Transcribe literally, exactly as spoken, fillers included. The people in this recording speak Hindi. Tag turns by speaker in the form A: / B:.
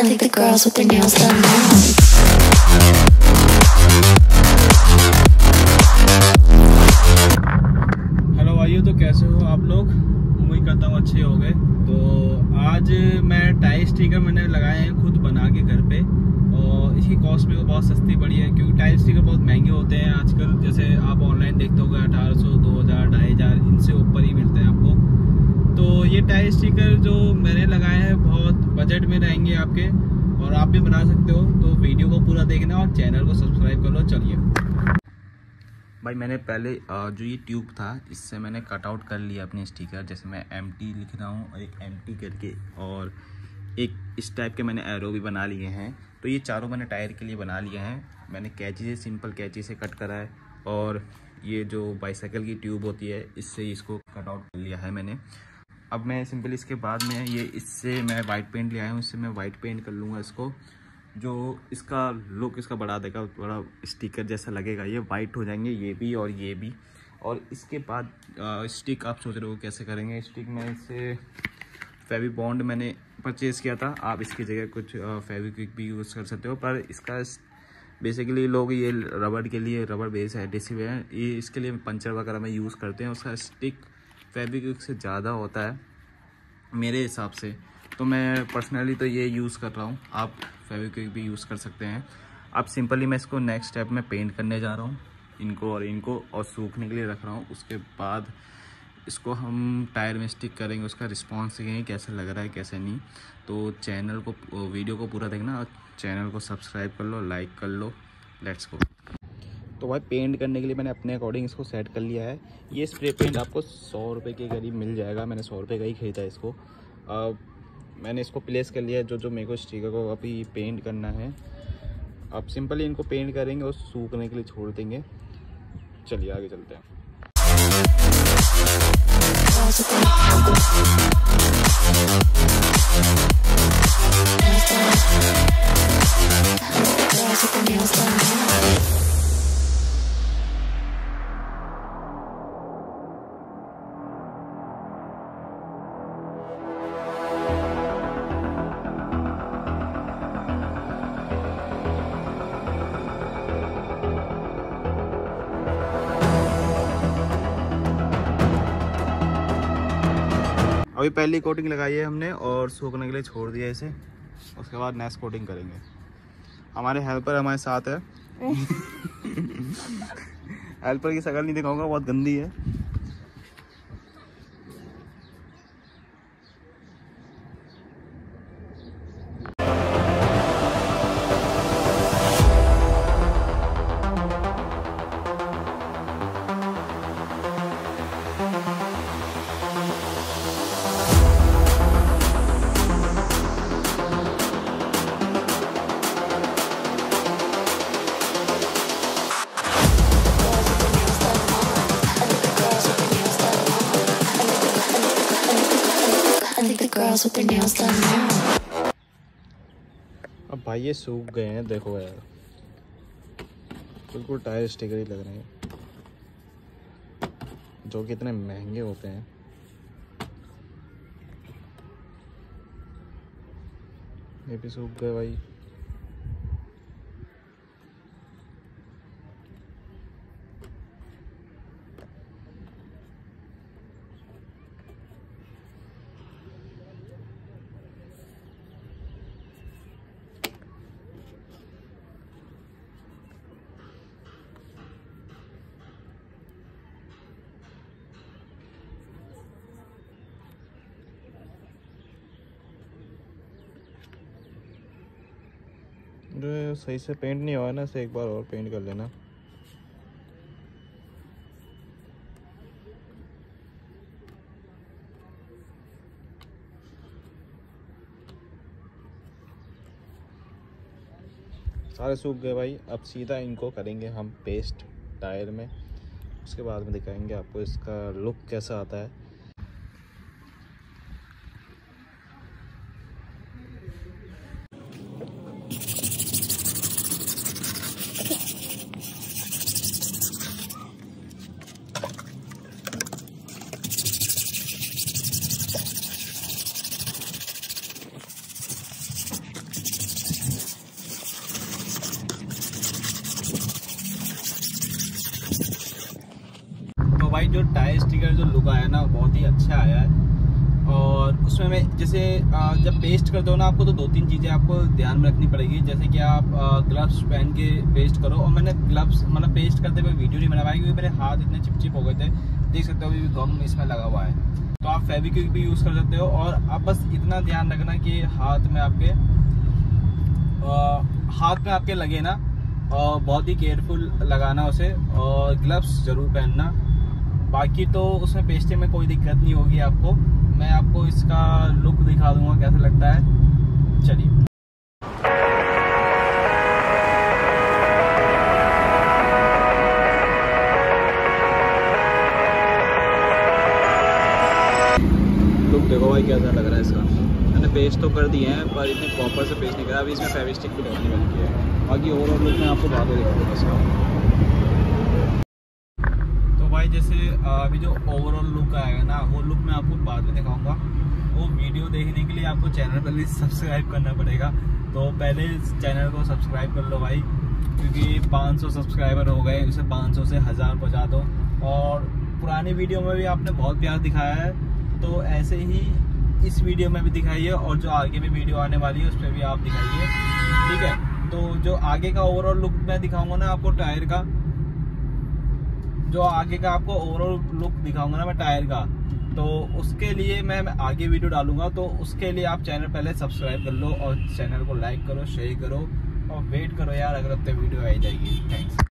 A: I think the girls with their nails done now.
B: Hello भाइयों, तो कैसे हो आप लोग? उम्मीद करता हूँ अच्छे हो गए। तो आज मैं टाई स्टिकर मैंने लगाए हैं खुद बना के घर पे, और इसकी कॉस्ट मेरे को बहुत सस्ती पड़ी है, क्योंकि टाई स्टिकर बहुत महंगे होते हैं आजकल। जैसे आप ऑनलाइन देखते होगे अठारह सौ दो हज़ार ढाई हज़ार इनसे ऊपर ही मिलते हैं आपको। तो ये टाई स्टिकर जो मैंने लगाए हैं बहुत बजट में रहेंगे आपके, और आप भी बना सकते हो। तो वीडियो को पूरा देखना और चैनल को सब्सक्राइब कर लो। चलिए भाई, मैंने पहले जो ये ट्यूब था इससे मैंने कट आउट कर लिया अपने स्टिकर। जैसे मैं एम टी लिख रहा हूँ और एक एम टी करके, और एक इस टाइप के मैंने एरो भी बना लिए हैं। तो ये चारों मैंने टायर के लिए बना लिए हैं। मैंने कैंची से, सिंपल कैंची से कट करा है, और ये जो बाईसाइकिल की ट्यूब होती है इससे इसको कट आउट कर लिया है मैंने। अब मैं सिंपल इसके बाद में ये इससे मैं वाइट पेंट ले आया हूँ, इससे मैं वाइट पेंट कर लूँगा इसको, जो इसका लुक इसका बढ़ा देगा, थोड़ा स्टिकर जैसा लगेगा। ये वाइट हो जाएंगे ये भी और ये भी। और इसके बाद आ, स्टिक आप सोच रहे हो कैसे करेंगे स्टिक? मैं इससे फेवी बॉन्ड मैंने परचेज़ किया था। आप इसकी जगह कुछ फेविक्विक भी यूज़ कर सकते हो, पर इसका बेसिकली लोग ये रबड़ के लिए, रबड़ बेस एडहेसिव है, ये इसके लिए पंचर वगैरह में यूज़ करते हैं। उसका स्टिक फेविक्विक से ज़्यादा होता है मेरे हिसाब से। तो मैं पर्सनली तो ये यूज़ कर रहा हूँ, आप फेविक्विक भी यूज़ कर सकते हैं। अब सिंपली मैं इसको नेक्स्ट स्टेप में पेंट करने जा रहा हूँ, इनको और इनको, और सूखने के लिए रख रहा हूँ। उसके बाद इसको हम टायर में स्टिक करेंगे, उसका रिस्पांस देखेंगे कैसे लग रहा है कैसे नहीं। तो चैनल को, वीडियो को पूरा देखना और चैनल को सब्सक्राइब कर लो, लाइक कर लो। Let's go. तो भाई, पेंट करने के लिए मैंने अपने अकॉर्डिंग इसको सेट कर लिया है। ये स्प्रे पेंट आपको सौ रुपये के करीब मिल जाएगा। मैंने सौ रुपये का ही खरीदा इसको। अब मैंने इसको प्लेस कर लिया है जो जो मेरे को स्टिकर को अभी पेंट करना है। अब सिंपली इनको पेंट करेंगे और सूखने के लिए छोड़ देंगे। चलिए आगे चलते हैं। अभी पहली कोटिंग लगाई है हमने और सूखने के लिए छोड़ दिया इसे। उसके बाद नेक्स्ट कोटिंग करेंगे। हमारे हेल्पर हमारे साथ है। हेल्पर की शक्ल नहीं दिखाऊंगा, बहुत गंदी है।
A: With their nails done now.
B: अब भाई ये सूख गए हैं, देखो यार, बिल्कुल टायर स्टिकर ही लग रहे हैं, जो कि इतने महंगे होते हैं। ये भी सूख गए भाई। जो सही से पेंट नहीं हुआ ना, इसे एक बार और पेंट कर लेना। सारे सूख गए भाई। अब सीधा इनको करेंगे हम पेस्ट टायर में। उसके बाद में दिखाएंगे आपको इसका लुक कैसा आता है। जो टायर स्टिकर जो लुक आया ना बहुत ही अच्छा आया है। और उसमें मैं जैसे जब पेस्ट करते हो ना आपको तो दो तीन चीज़ें आपको ध्यान में रखनी पड़ेगी, जैसे कि आप ग्लव्स पहन के पेस्ट करो। और मैंने ग्लव्स मतलब पेस्ट करते हुए वीडियो नहीं बना पाई क्योंकि मेरे हाथ इतने चिपचिप हो गए थे, देख सकते हो अभी भी गम इसमें लगा हुआ है। तो आप फेविक्विक भी यूज़ कर सकते हो। और आप बस इतना ध्यान रखना कि हाथ में आपके आ, हाथ में आपके लगे ना, और बहुत ही केयरफुल लगाना उसे, और ग्लव्स ज़रूर पहनना। बाकी तो उसमें पेस्टिंग में कोई दिक्कत नहीं होगी आपको। मैं आपको इसका लुक दिखा दूंगा कैसा लगता है, चलिए। लुक देखो भाई कैसा लग रहा है इसका। मैंने पेस्ट तो कर दिए हैं पर इतने प्रॉपर से पेस्ट नहीं करा, अभी इसमें फेविस्टिक भी लगाने वाली है। बाकी ओवरऑल लुक मैं आपको बाद में दिखाऊंगा इसका। भाई जैसे अभी जो ओवरऑल लुक आएगा ना वो लुक मैं आपको बाद में दिखाऊंगा। वो वीडियो देखने के लिए आपको चैनल पर भी सब्सक्राइब करना पड़ेगा, तो पहले चैनल को सब्सक्राइब कर लो भाई, क्योंकि पाँच सौ सब्सक्राइबर हो गए, उसे पाँच सौ से हज़ार पहुंचा दो। और पुरानी वीडियो में भी आपने बहुत प्यार दिखाया है, तो ऐसे ही इस वीडियो में भी दिखाइए, और जो आगे भी वीडियो आने वाली है उस पर भी आप दिखाइए, ठीक है। तो जो आगे का ओवरऑल लुक मैं दिखाऊंगा ना आपको टायर का, जो आगे का आपको ओवरऑल लुक दिखाऊंगा ना मैं टायर का, तो उसके लिए मैं, मैं आगे वीडियो डालूंगा। तो उसके लिए आप चैनल पहले सब्सक्राइब कर लो और चैनल को लाइक करो, शेयर करो और वेट करो यार, अगले हफ्ते वीडियो आ जाएगी। थैंक्स।